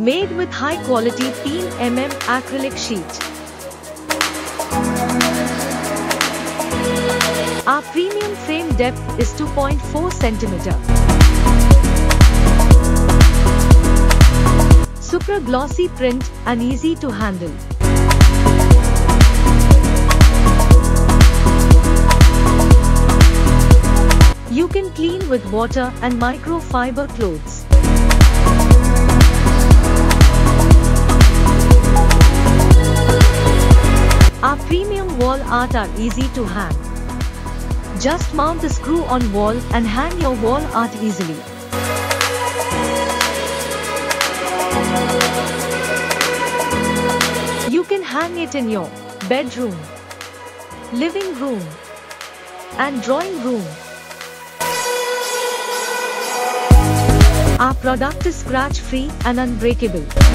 Made with high quality 10mm acrylic sheet. Our premium frame depth is 2.4 cm. Super glossy print and easy to handle. You can clean with water and microfiber clothes. Our premium wall art are easy to hang. Just mount the screw on wall and hang your wall art easily. You can hang it in your bedroom, living room, and drawing room. Our product is scratch-free and unbreakable.